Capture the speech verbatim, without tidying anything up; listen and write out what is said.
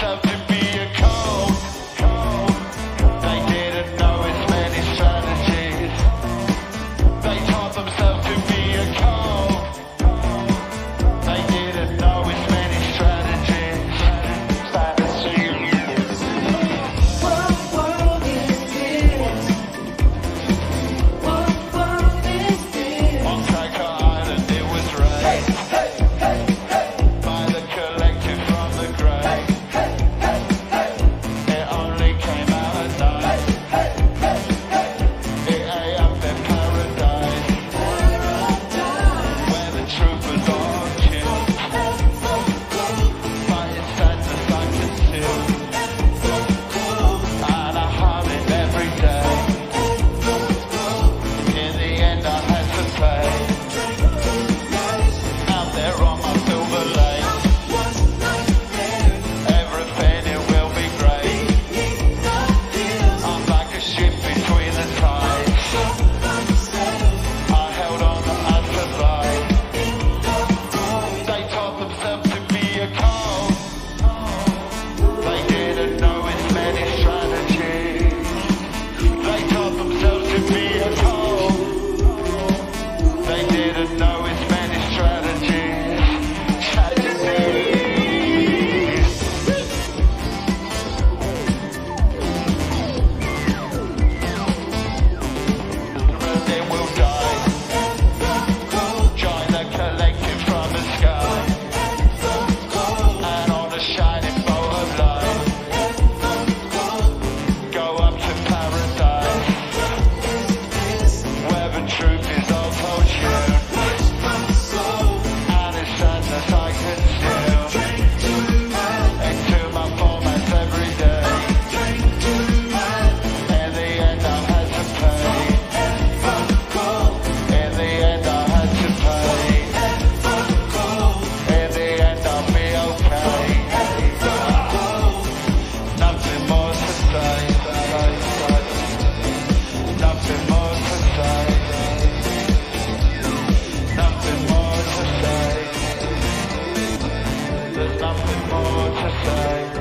themselves to be a cult. They didn't know its many strategies. They taught themselves to be a cult. They didn't know its many strategies. Strategies. What world is this? What world is this? On Tracker Island it was raised by the collective from the grave. It only came out at night. It ate up their paradise, where the truth was all killed. But it's sadness I concealed, and I hum it every day. In the end I had to pay. Out there on my silver lake, everything it will be great. I'm like a ship between the tides. I held on and survived. They taught themselves to be a cult. They didn't know its many strategies. They taught themselves to be a cult. They didn't know its many strategies. Strategies. They will die. Join the collective from the sky, and on a shining bolt of light, go up to paradise, where the truth is all told you, and it's sadness I conceal into my formats every day. In the end I had to pay. In the end I had to pay. In the end I'll be okay. Nothing more to say. Nothing more to say. Nothing more to say. There's nothing more to say.